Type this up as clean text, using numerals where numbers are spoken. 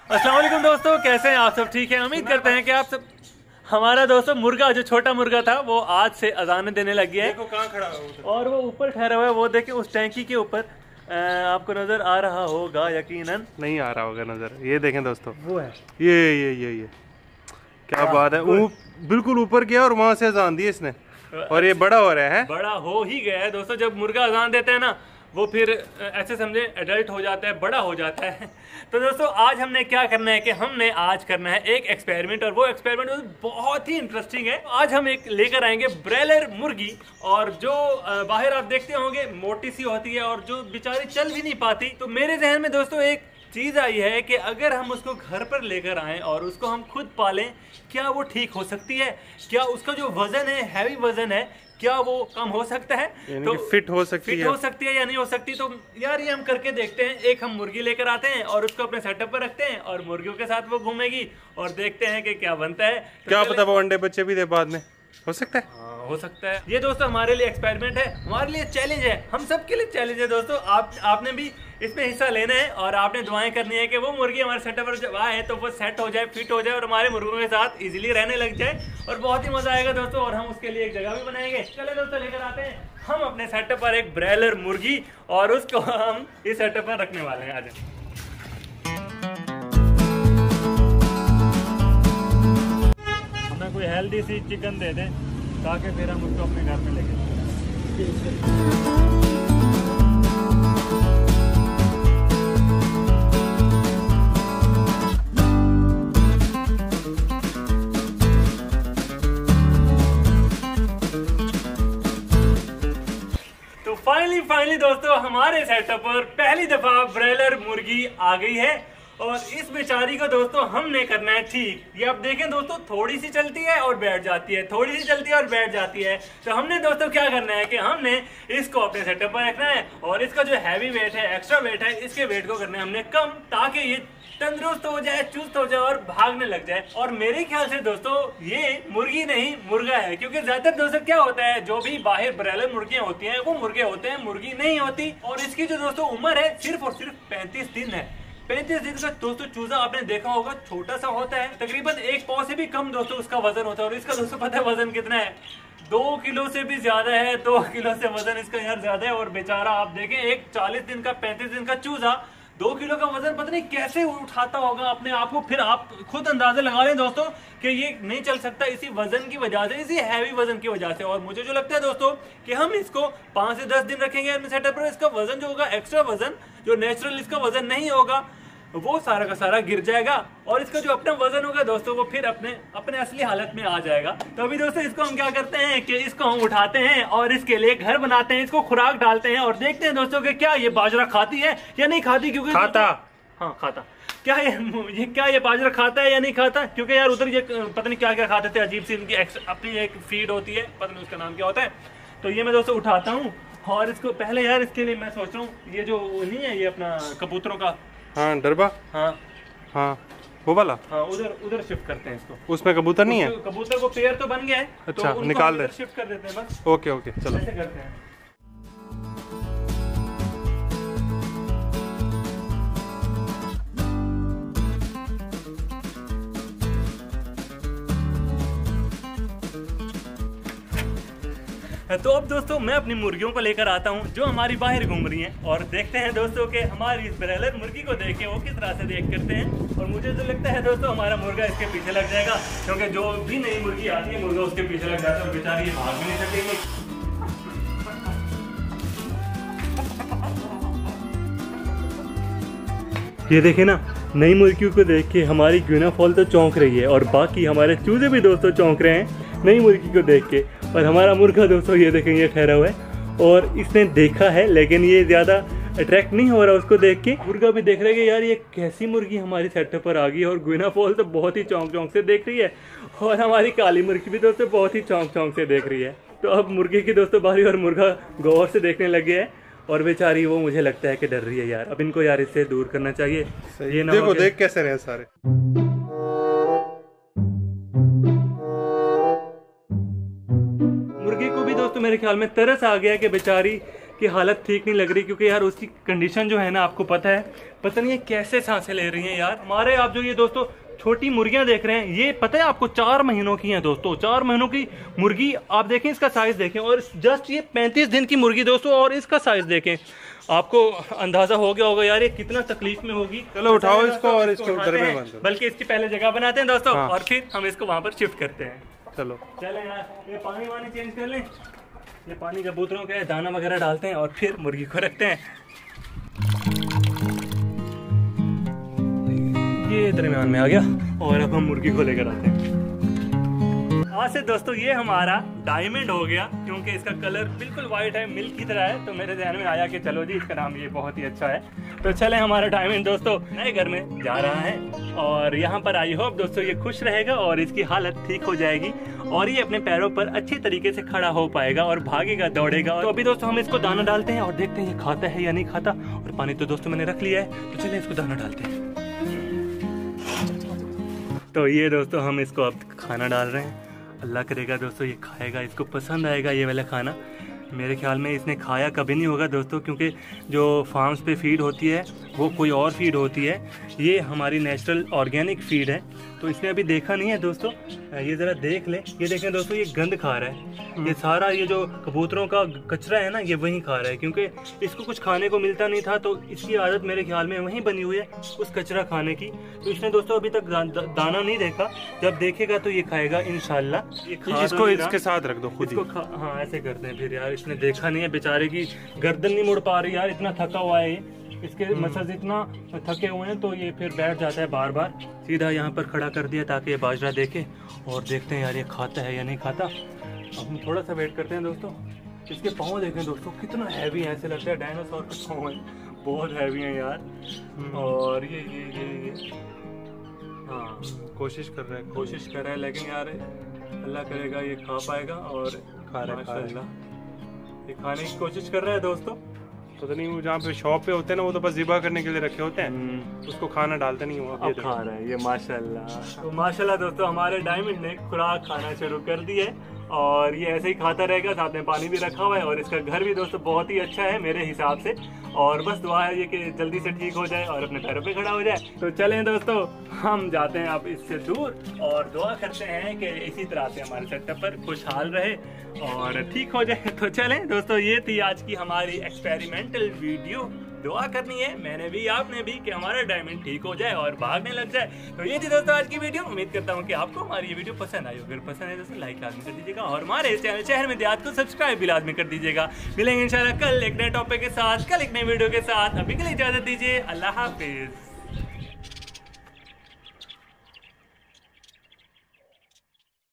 अस्सलाम वालेकुम दोस्तों, कैसे हैं आप सब? ठीक है, उम्मीद करते हैं कि आप सब। हमारा दोस्तों मुर्गा, जो छोटा मुर्गा था, वो आज से अजानें देने लग गया है। देखो कहाँ खड़ा है और वो ऊपर ठहरा हुआ है, वो देखें उस टैंकी के ऊपर। आपको नजर आ रहा होगा, यकीनन नहीं आ रहा होगा नजर। ये देखें दोस्तों, वो है ये क्या बात है। बिल्कुल ऊपर गया और वहां से अजान दी इसने, और ये बड़ा हो रहा है। बड़ा हो ही गया है दोस्तों। जब मुर्गा अजान देता है ना, वो फिर ऐसे समझे एडल्ट हो जाता है, बड़ा हो जाता है। तो दोस्तों आज हमने क्या करना है कि हमने आज करना है एक एक्सपेरिमेंट, और वो एक्सपेरिमेंट बहुत ही इंटरेस्टिंग है। आज हम एक लेकर आएंगे ब्रॉयलर मुर्गी, और जो बाहर आप देखते होंगे मोटी सी होती है और जो बेचारी चल भी नहीं पाती। तो मेरे जहन में दोस्तों एक चीज आई है कि अगर हम उसको घर पर लेकर आएं और उसको हम खुद पालें, क्या वो ठीक हो सकती है? क्या उसका जो वजन है, हैवी वजन है, क्या वो कम हो सकता है? तो फिट हो सकती है या नहीं हो सकती? तो यार ये हम करके देखते हैं। एक हम मुर्गी लेकर आते हैं और उसको अपने सेटअप पर रखते हैं, और मुर्गियों के साथ वो घूमेगी, और देखते हैं कि क्या बनता है। तो क्या पता वो अंडे बच्चे भी दे बाद में, हो सकता है। हो सकता है। ये दोस्तों हमारे लिए एक्सपेरिमेंट है, हमारे लिए चैलेंज है, हम सबके लिए चैलेंज है दोस्तों। आपने भी इसमें हिस्सा लेना है, और आपने दुआएं करनी है कि वो मुर्गी हमारे सेटअप पर जब आए तो वो सेट हो जाए, फिट हो जाए, और हमारे मुर्गों के साथ इजीली रहने लग जाए, और बहुत ही मजा आएगा दोस्तों। और हम उसके लिए एक जगह भी बनाएंगे। चले दोस्तों, लेकर आते हैं हम अपने सेटअप पर एक ब्रॉयलर मुर्गी, और उसको हम इस सेटअप पर रखने वाले हैं। आज हमें कोई हेल्दी सी चिकन दे दें, ताकि फिर हम उसको अपने घर में लेके जाएं। तो फाइनली दोस्तों हमारे सेटअप पर पहली दफा ब्रॉयलर मुर्गी आ गई है, और इस बेचारी को दोस्तों हमने करना है ठीक। ये आप देखें दोस्तों, थोड़ी सी चलती है और बैठ जाती है, थोड़ी सी चलती है और बैठ जाती है। तो हमने दोस्तों क्या करना है कि हमने इसको अपने सेटअप पर रखना है, और इसका जो हैवी वेट है, एक्स्ट्रा वेट है, इसके वेट को करना है हमने कम, ताकि ये तंदुरुस्त हो जाए, चुस्त हो जाए और भागने लग जाए। और मेरे ख्याल से दोस्तों ये मुर्गी नहीं मुर्गा है, क्योंकि ज्यादातर दोस्तों क्या होता है, जो भी बाहर ब्रॉयलर मुर्गियां होती हैं वो मुर्गे होते हैं, मुर्गी नहीं होती। और इसकी जो दोस्तों उम्र है सिर्फ और सिर्फ 35 दिन है। 35 दिन का दोस्तों चूजा आपने देखा होगा, छोटा सा होता है, तकरीबन 1 पाव से भी कम दोस्तों उसका वजन होता है। और इसका दोस्तों पता है वजन कितना है? 2 किलो से भी ज्यादा है। 2 किलो से वजन इसका यार ज्यादा है। और बेचारा आप देखें, एक 40 दिन का 35 दिन का चूजा 2 किलो का वजन पता नहीं कैसे उठाता होगा अपने आप को। फिर आप खुद अंदाजा लगा लें दोस्तों कि ये नहीं चल सकता इसी वजन की वजह से, इसी हैवी वजन की वजह से। और मुझे जो लगता है दोस्तों कि हम इसको 5 से 10 दिन रखेंगे अपने सेटअप पर, इसका वजन जो होगा, एक्स्ट्रा वजन जो नेचुरल इसका वजन नहीं होगा, वो सारा का सारा गिर जाएगा, और इसका जो अपना वजन होगा दोस्तों वो फिर अपने असली हालत में आ जाएगा। तो अभी दोस्तों इसको हम क्या करते हैं कि इसको हम उठाते हैं और इसके लिए घर बनाते हैं, इसको खुराक डालते हैं, और देखते हैं दोस्तों कि क्या ये बाजरा खाती है या नहीं खाती। क्योंकि खाता क्या ये बाजरा खाता है या नहीं खाता? क्योंकि यार उधर ये पता नहीं क्या क्या खाते थे, अजीब सी इनकी अपनी एक फीड होती है, पता नहीं उसका नाम क्या होता है। तो ये मैं दोस्तों उठाता हूँ, और इसको पहले यार इसके लिए मैं सोच रहा हूँ, ये जो नहीं है, ये अपना कबूतरों का, हाँ डरबा, हाँ वो वाला, हाँ उधर शिफ्ट करते हैं इसको। उसमें कबूतर नहीं है? कबूतर को पेयर तो बन गया है। अच्छा, तो निकाल दे, शिफ्ट कर देते हैं बस। ओके चलो ऐसे करते हैं। तो अब दोस्तों मैं अपनी मुर्गियों को लेकर आता हूं जो हमारी बाहर घूम रही हैं, और देखते हैं दोस्तों कि हमारी इस ब्रॉयलर मुर्गी को देख के वो किस तरह से देख करते हैं। और मुझे तो लगता है दोस्तों हमारा मुर्गा इसके पीछे लग जाएगा, क्योंकि जो भी नई मुर्गी आती है मुर्गा उसके पीछे लग जाता है, और बेचारी ये भाग भी नहीं सकेगी। ये देखे ना, नई मुर्गियों को देख के हमारी ग्यूना फॉल तो चौंक रही है, और बाकी हमारे चूजे भी दोस्तों चौंक रहे हैं नई मुर्गी को देख के। और हमारा मुर्गा दोस्तों ये देखें, ये ठहरा हुआ है, और इसने देखा है लेकिन ये ज़्यादा अट्रैक्ट नहीं हो रहा उसको देख के। मुर्गा भी देख रहे हैं यार ये कैसी मुर्गी हमारी सेटअप पर आ गई है, और ग्वीना फॉल तो बहुत ही चौंक से देख रही है, और हमारी काली मुर्गी भी दोस्तों बहुत ही चौंक से देख रही है। तो अब मुर्गी की दोस्तों बारी, और मुर्गा गौर से देखने लग गया है, और बेचारी वो मुझे लगता है कि डर रही है यार। अब इनको यार इससे दूर करना चाहिए। ये ना देखो देख कैसे रहे सारे। मुर्गी को भी दोस्तों मेरे ख्याल में तरस आ गया कि बेचारी की हालत ठीक नहीं लग रही, क्योंकि यार उसकी कंडीशन जो है ना आपको पता है, पता नहीं है कैसे सांसें ले रही हैं यार। हमारे आप जो ये दोस्तों छोटी मुर्गियां देख रहे हैं, ये पता है आपको 4 महीनों की हैं दोस्तों। 4 महीनों की मुर्गी आप देखें, इसका साइज देखें, और जस्ट ये 35 दिन की मुर्गी दोस्तों, और इसका साइज देखें, आपको अंदाजा हो गया होगा यार ये कितना तकलीफ में होगी। चलो उठाओ इसको और इसको घर में बंद करो। बल्कि इसकी पहले जगह बनाते हैं दोस्तों, हाँ। और फिर हम इसको वहां पर शिफ्ट करते हैं। चलो चले यार, ये पानी वानी चेंज कर लें, ये पानी कबूतरों का है, दाना वगैरह डालते हैं और फिर मुर्गी को रखते हैं। ये दरमियान में आ गया, और अब हम मुर्गी को लेकर आते हैं। आज से दोस्तों ये हमारा डायमंड हो गया, क्योंकि इसका कलर बिल्कुल वाइट है, मिल्क की तरह है। तो मेरे ध्यान में आया कि चलो जी इसका नाम ये बहुत ही अच्छा है। तो चले, हमारा डायमंड दोस्तों नए घर में जा रहा है, और यहाँ पर आई होप दोस्तों ये खुश रहेगा और इसकी हालत ठीक हो जाएगी, और ये अपने पैरों पर अच्छी तरीके से खड़ा हो पाएगा और भागेगा, दौड़ेगा। तो अभी दोस्तों हम इसको दाना डालते हैं और देखते हैं ये खाता है या नहीं खाता। और पानी तो दोस्तों मैंने रख लिया है, तो चले इसको दाना डालते हैं। तो ये दोस्तों हम इसको अब खाना डाल रहे हैं। अल्लाह करेगा दोस्तों ये खाएगा, इसको पसंद आएगा ये वाला खाना। मेरे ख्याल में इसने खाया कभी नहीं होगा दोस्तों, क्योंकि जो फार्म्स पे फीड होती है वो कोई और फीड होती है, ये हमारी नेचुरल ऑर्गेनिक फीड है। तो इसने अभी देखा नहीं है दोस्तों, ये ज़रा देख ले। ये देखें दोस्तों, ये गंद खा रहा है, ये सारा ये जो कबूतरों का कचरा है ना, ये वही खा रहा है, क्योंकि इसको कुछ खाने को मिलता नहीं था। तो इसकी आदत मेरे ख्याल में वहीं बनी हुई है उस कचरा खाने की। तो इसने दोस्तों अभी तक दाना नहीं देखा, जब देखेगा तो ये खाएगा इंशाल्लाह। इसको इसके साथ रख दो खुद ही। हाँ ऐसे करते हैं फिर यार। इसने देखा नहीं है, बेचारे की गर्दन नहीं मुड़ पा रही यार, इतना थका हुआ है ये, इसके मसल्स इतना थके हुए हैं। तो ये फिर बैठ जाता है बार बार। सीधा यहाँ पर खड़ा कर दिया ताकि ये बाजरा देखे, और देखते हैं यार ये खाता है या नहीं खाता। अब हम थोड़ा सा वेट करते हैं दोस्तों। इसके पाँव देखें दोस्तों कितना हैवी है, ऐसे लगता है डायनासोर के पाँव है, बहुत हैवी है यार। और ये हाँ कोशिश कर रहा है, लेकिन यार अल्लाह करेगा ये खा पाएगा। और खा रहा है, ये खाने की कोशिश कर रहा है दोस्तों। पता नहीं वो जहाँ पे शॉप पे होते हैं ना, वो तो बस ज़िबा करने के लिए रखे होते हैं, उसको खाना डालते नहीं हुआ। अब खा रहा है ये माशाल्लाह। तो माशाल्लाह दोस्तों हमारे डायमंड ने खुराक खाना शुरू कर दी है, और ये ऐसे ही खाता रहेगा। साथ में पानी भी रखा हुआ है, और इसका घर भी दोस्तों बहुत ही अच्छा है मेरे हिसाब से। और बस दुआ है ये कि जल्दी से ठीक हो जाए और अपने पैरों पे खड़ा हो जाए। तो चलें दोस्तों, हम जाते हैं अब इससे दूर, और दुआ करते हैं कि इसी तरह से हमारे सेटअप पर खुशहाल रहे और ठीक हो जाए। तो चलें दोस्तों, ये थी आज की हमारी एक्सपेरिमेंटल वीडियो। दुआ करनी है मैंने भी, आपने भी, कि हमारा डायमंड ठीक हो जाए और भागने लग जाए। तो ये थी दोस्तों आज की वीडियो। उम्मीद करता हूँ कि आपको हमारी ये वीडियो पसंद आई। अगर पसंद है दोस्तों लाइक लाजमी कर दीजिएगा, और हमारे इस चैनल शहर में देहात को सब्सक्राइब भी लाजमी कर दीजिएगा। मिलेंगे इंशाल्लाह कल एक नए टॉपिक के साथ, कल एक नई वीडियो के साथ। अभी के लिए इजाजत दीजिए, अल्लाह हाफिज।